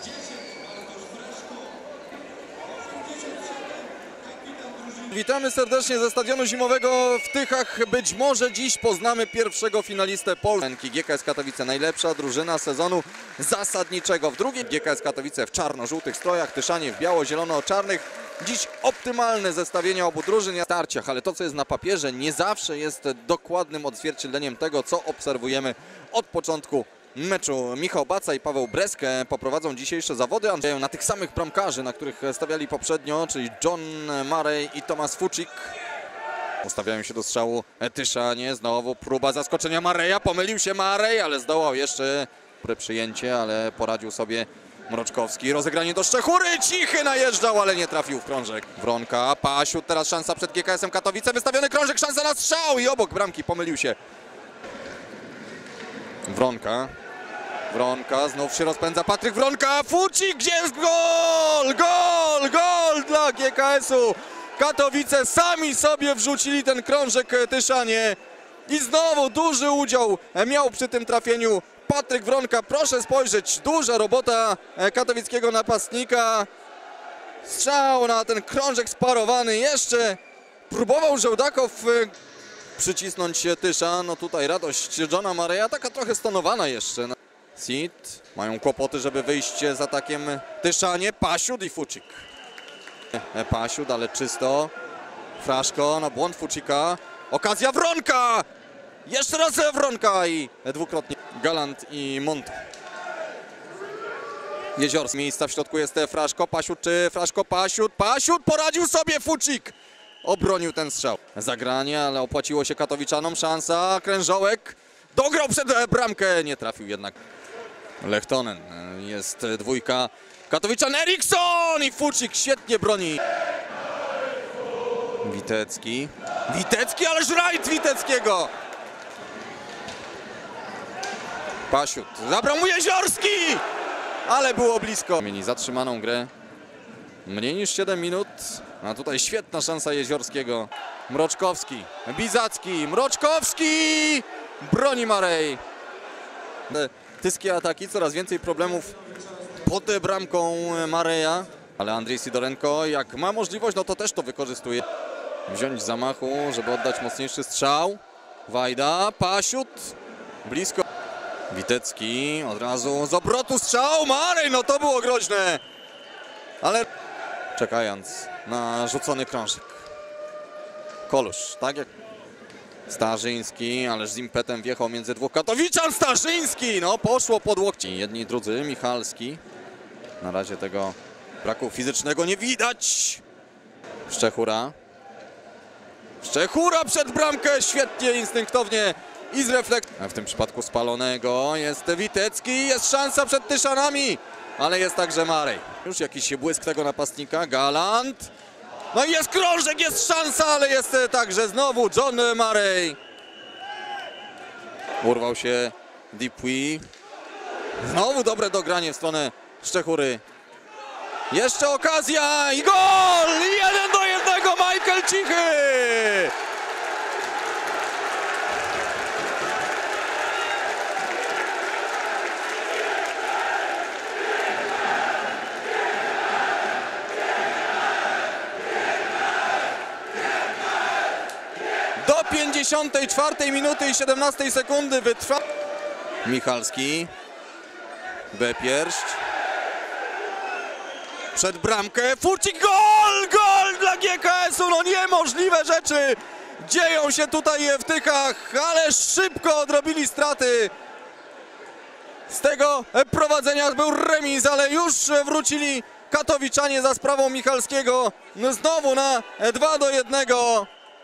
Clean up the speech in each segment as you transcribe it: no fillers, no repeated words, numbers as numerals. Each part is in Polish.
Witamy serdecznie ze stadionu zimowego w Tychach. Być może dziś poznamy pierwszego finalistę Polski. GKS Katowice, najlepsza drużyna sezonu zasadniczego. W drugim GKS Katowice w czarno-żółtych strojach, Tyszanie w biało-zielono-czarnych. Dziś optymalne zestawienie obu drużyn w starciach, ale to, co jest na papierze, nie zawsze jest dokładnym odzwierciedleniem tego, co obserwujemy od początku meczu. Michał Baca i Paweł Breskę poprowadzą dzisiejsze zawody. Andrzeją na tych samych bramkarzy, na których stawiali poprzednio, czyli John Murray i Tomasz Fucik. Ustawiają się do strzału Tyszanie. Znowu próba zaskoczenia Murraya. Pomylił się Murray, ale zdołał jeszcze przyjęcie, ale poradził sobie Mroczkowski. Rozegranie do Szczechury. Cichy najeżdżał, ale nie trafił w krążek. Wronka, Pasiut, teraz szansa przed GKS-em Katowice. Wystawiony krążek, szansa na strzał i obok bramki pomylił się. Wronka, znów się rozpędza Patryk Wronka, Fucik, gdzie jest gol? Gol dla GKS-u. Katowice sami sobie wrzucili ten krążek Tyszanie i znowu duży udział miał przy tym trafieniu Patryk Wronka. Proszę spojrzeć, duża robota katowickiego napastnika. Strzał na ten krążek sparowany, jeszcze próbował Żołdakow przycisnąć Tysza. No tutaj radość Johna Murraya, taka trochę stonowana jeszcze. Sit, mają kłopoty, żeby wyjść z atakiem Tyszanie. Pasiut i Fucik. Pasiut, ale czysto. Fraszko, na błąd Fucika. Okazja Wronka! Jeszcze raz Wronka i dwukrotnie Galant i Monta. Jeziorski, miejsca w środku jest Fraszko, Pasiut czy Fraszko, Pasiut, poradził sobie Fucik. Obronił ten strzał. Zagranie, ale opłaciło się katowiczanom. Szansa, Krężołek dograł przed bramkę, nie trafił jednak. Lechtonen, jest dwójka Katowiczan, Eriksson i Fucik świetnie broni. Witecki, ależ rajd Witeckiego. Pasiut, zabrał mu Jeziorski, ale było blisko. Mieli zatrzymaną grę. Mniej niż 7 minut, a tutaj świetna szansa Jeziorskiego. Mroczkowski, Bizacki, Mroczkowski! Broni Murray. Tyskie ataki, coraz więcej problemów pod bramką Murraya. Ale Andrzej Sidorenko, jak ma możliwość, no to też to wykorzystuje. Wziąć zamachu, żeby oddać mocniejszy strzał. Wajda, Pasiut, blisko. Witecki, od razu z obrotu strzał. Murray, no to było groźne. Ale czekając na rzucony krążek. Kolusz, tak jak Starzyński, ależ z impetem wjechał między dwóch Katowiczan. Starzyński, no poszło pod łokci. Jedni i drudzy, Michalski. Na razie tego braku fizycznego nie widać. Szczechura przed bramkę, świetnie, instynktownie i z refleksji. W tym przypadku spalonego jest Witecki, jest szansa przed Tyszanami. Ale jest także Murray. Już jakiś błysk tego napastnika. Galant. No i jest krążek, jest szansa, ale jest także znowu John Murray. Urwał się Dupuis. Znowu dobre dogranie w stronę Szczechury. Jeszcze okazja i gol! 1-1 Michael Cichy! Do 54 minuty i 17 sekundy wytrwa. Michalski. Bepierść. Przed bramkę. Fucik. Gol dla GKS-u. No niemożliwe rzeczy dzieją się tutaj w Tychach, ale szybko odrobili straty. Z tego prowadzenia był remis, ale już wrócili katowiczanie za sprawą Michalskiego. No znowu na 2-1.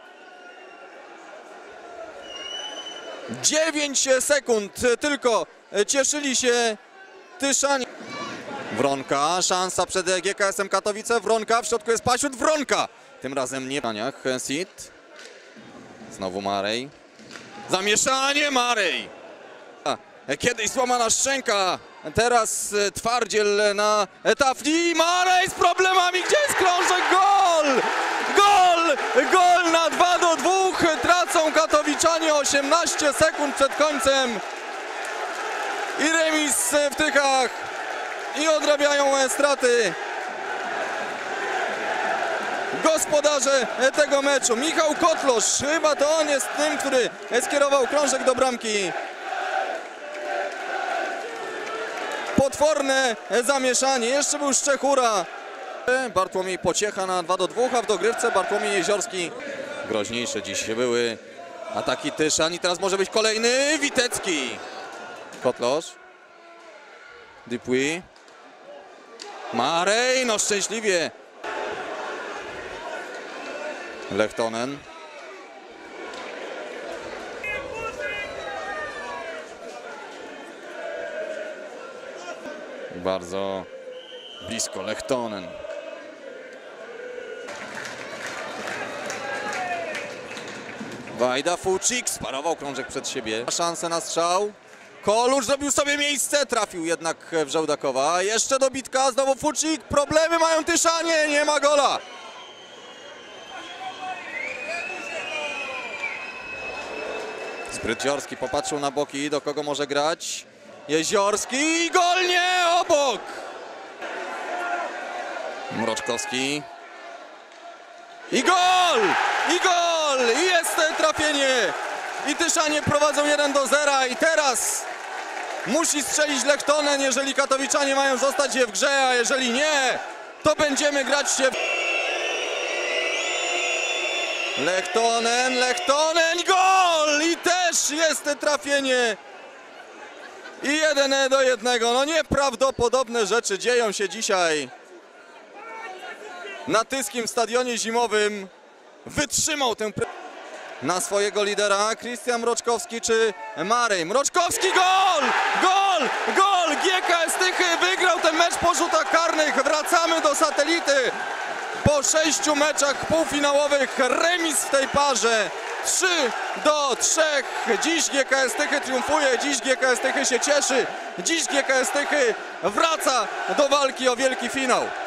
9 sekund tylko cieszyli się Tyszanie. Wronka, szansa przed GKS-em Katowice. Wronka, w środku jest Pasiut. Wronka, tym razem nie w paniach. Sit. Znowu Murray. Zamieszanie, Murray. Kiedyś złamana szczęka, teraz twardziel na tafli. Murray z problemami, gdzie jest krążek? Gol na 2-2. Tracą katowiczanie 18 sekund przed końcem i remis w Tychach. i odrabiają straty gospodarze tego meczu. Michał Kotlosz, chyba to on jest tym, który skierował krążek do bramki. Potworne zamieszanie, jeszcze był Szczechura. Bartłomiej Pociecha na 2-2, a w dogrywce Bartłomiej Jeziorski. Groźniejsze dziś były ataki Tyszan i teraz może być kolejny Witecki. Kotlosz. Dupuis. Marej, no szczęśliwie. Lehtonen. Bardzo blisko Lehtonen. Wajda, Fucik sparował krążek przed siebie. Szansę na strzał. Kolusz zrobił sobie miejsce, trafił jednak w Żołdakowa. Jeszcze dobitka, znowu Fucik. Problemy mają Tyszanie, nie ma gola. Spryciorski popatrzył na boki, do kogo może grać. Jeziorski i gol nie obok. Mroczkowski. I gol! I gol! I jest trafienie! I Tyszanie prowadzą 1-0 i teraz musi strzelić Lehtonen, jeżeli Katowiczanie mają zostać w grze, a jeżeli nie, to będziemy grać się w... Lehtonen, gol! I też jest trafienie. I 1-1. No nieprawdopodobne rzeczy dzieją się dzisiaj na Tyskim Stadionie Zimowym. Wytrzymał tę na swojego lidera Krystian Mroczkowski czy Marej. Mroczkowski, gol! Gol! Gol! GKS Tychy wygrał ten mecz po rzutach karnych. Wracamy do Satelity. Po 6 meczach półfinałowych remis w tej parze. 3-3. Dziś GKS Tychy triumfuje, dziś GKS Tychy się cieszy, dziś GKS Tychy wraca do walki o wielki finał.